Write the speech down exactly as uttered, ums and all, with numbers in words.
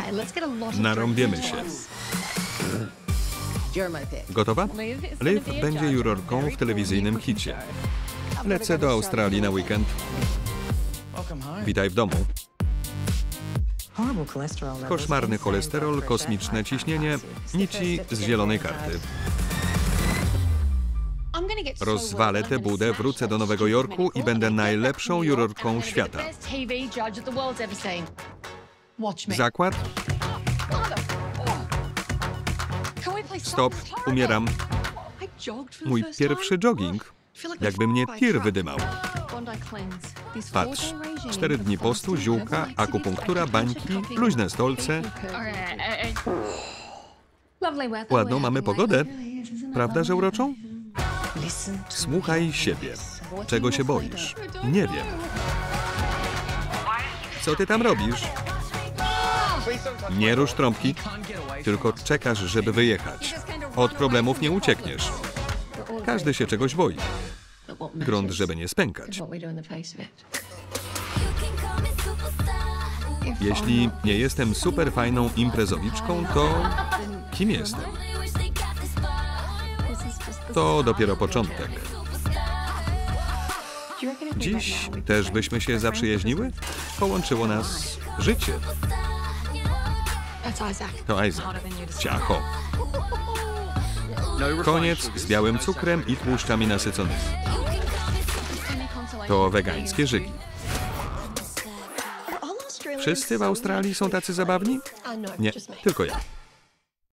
Narąbiemy się. Gotowa? Liv będzie jurorką w telewizyjnym hicie. Lecę do Australii na weekend. Witaj w domu. Koszmarny cholesterol, kosmiczne ciśnienie, nici z zielonej karty. Rozwalę tę budę, wrócę do Nowego Jorku i będę najlepszą jurorką świata. Zakład? Stop, umieram. Mój pierwszy jogging. Jakby mnie tir wydymał. Patrz, cztery dni postu, ziółka, akupunktura, bańki, luźne stolce. Ładną mamy pogodę. Prawda, że uroczą? Słuchaj siebie. Czego się boisz? Nie wiem. Co ty tam robisz? Nie rusz trąbki, tylko czekasz, żeby wyjechać. Od problemów nie uciekniesz. Każdy się czegoś boi. Grunt, żeby nie spękać. Jeśli nie jestem super fajną imprezowiczką, to kim jestem? To dopiero początek. Dziś też byśmy się zaprzyjaźniły? Połączyło nas życie. To Isaac. Ciacho. Koniec z białym cukrem i tłuszczami nasyconymi. To wegańskie żygi. Wszyscy w Australii są tacy zabawni? Nie, tylko ja.